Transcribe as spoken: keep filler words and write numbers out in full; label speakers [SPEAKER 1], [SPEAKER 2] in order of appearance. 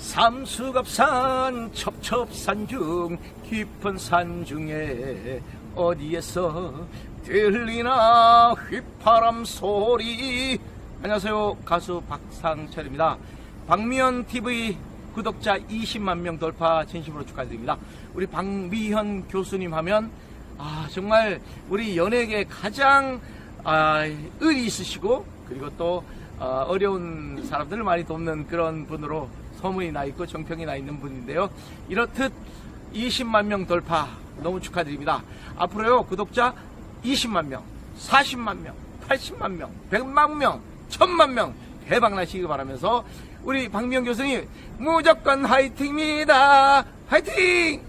[SPEAKER 1] 삼수갑산 첩첩산 중 깊은 산 중에 어디에서 들리나 휘파람 소리. 안녕하세요, 가수 박상철입니다. 박미연티비 구독자 이십만 명 돌파 진심으로 축하드립니다. 우리 박미연 교수님 하면 아 정말 우리 연예계 가장 아, 의리 있으시고 그리고 또 어, 어려운 사람들을 많이 돕는 그런 분으로 소문이 나 있고 정평이 나 있는 분인데요. 이렇듯 이십만 명 돌파 너무 축하드립니다. 앞으로요 구독자 이십만 명, 사십만 명, 팔십만 명, 백만 명, 천만 명 대박 나시기 바라면서 우리 박미연 교수님 무조건 화이팅입니다. 화이팅!